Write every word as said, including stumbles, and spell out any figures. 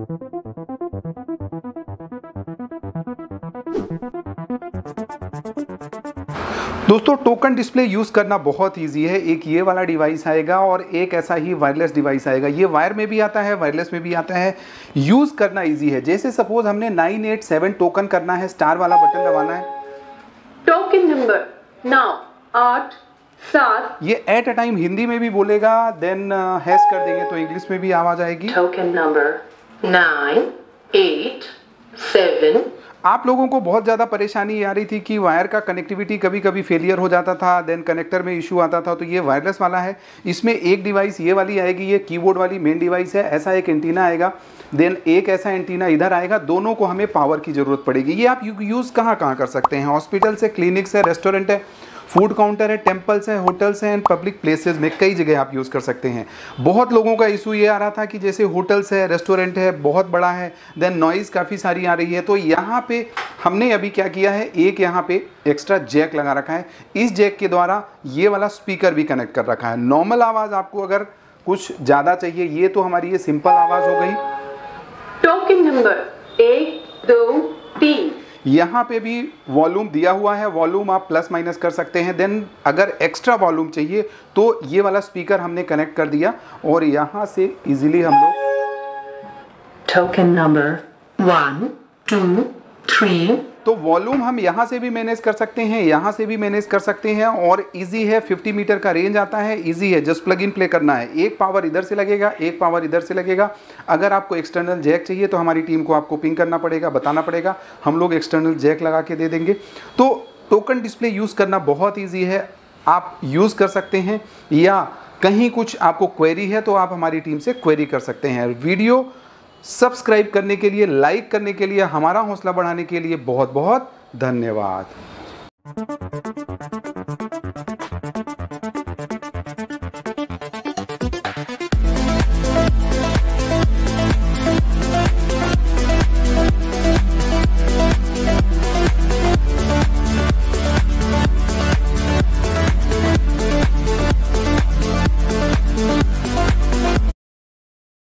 दोस्तों token display use करना बहुत इजी है। एक ये वाला डिवाइस आएगा और एक ऐसा ही वायरलेस डिवाइस आएगा। ये वायर में भी आता है, वायरलेस में भी आता है। यूज़ करना इजी है। जैसे सपोज हमने नाइन एट सेवन टोकन करना है, स्टार वाला बटन दबाना है। टोकन नंबर नौ आठ सात। ये एट अ टाइम हिंदी में भी बोलेगा, देन हैश कर देंगे तो इंग्लिश में भी आवाज आएगी। Token number nine eight seven. आप लोगों को बहुत ज़्यादा परेशानी आ रही थी कि वायर का कनेक्टिविटी कभी कभी फेलियर हो जाता था, देन कनेक्टर में इशू आता था। तो ये वायरलेस वाला है। इसमें एक डिवाइस ये वाली आएगी, ये कीबोर्ड वाली मेन डिवाइस है। ऐसा एक एंटीना आएगा, देन एक ऐसा एंटीना इधर आएगा। दोनों को हमें पावर की ज़रूरत पड़ेगी। ये आप यूज़ कहाँ कहाँ कर सकते हैं? हॉस्पिटल से, क्लिनिक से, रेस्टोरेंट है, फूड काउंटर है, टेम्पल्स हैं, होटल्स हैं एंड पब्लिक प्लेसेस में कई जगह आप यूज़ कर सकते हैं। बहुत लोगों का इशू ये आ रहा था कि जैसे होटल्स है, रेस्टोरेंट है, बहुत बड़ा है, देन नॉइज़ काफ़ी सारी आ रही है। तो यहाँ पे हमने अभी क्या किया है, एक यहाँ पे एक्स्ट्रा जैक लगा रखा है। इस जैक के द्वारा ये वाला स्पीकर भी कनेक्ट कर रखा है। नॉर्मल आवाज़ आपको अगर कुछ ज़्यादा चाहिए, ये तो हमारी ये सिंपल आवाज़ हो गई। टोकन नंबर एक दो तीन। यहाँ पे भी वॉल्यूम दिया हुआ है। वॉल्यूम आप प्लस माइनस कर सकते हैं। देन अगर एक्स्ट्रा वॉल्यूम चाहिए तो ये वाला स्पीकर हमने कनेक्ट कर दिया और यहाँ से इजीली हम लोग token number one two three. तो वॉल्यूम हम यहाँ से भी मैनेज कर सकते हैं, यहाँ से भी मैनेज कर सकते हैं। और इजी है, फिफ्टी मीटर का रेंज आता है। इजी है, जस्ट प्लग इन प्ले करना है। एक पावर इधर से लगेगा, एक पावर इधर से लगेगा। अगर आपको एक्सटर्नल जैक चाहिए तो हमारी टीम को आपको पिंग करना पड़ेगा, बताना पड़ेगा, हम लोग एक्सटर्नल जैक लगा के दे देंगे। तो टोकन डिस्प्ले यूज़ करना बहुत ईजी है, आप यूज़ कर सकते हैं। या कहीं कुछ आपको क्वेरी है तो आप हमारी टीम से क्वेरी कर सकते हैं। वीडियो सब्सक्राइब करने के लिए, लाइक करने के लिए, हमारा हौसला बढ़ाने के लिए बहुत बहुत धन्यवाद।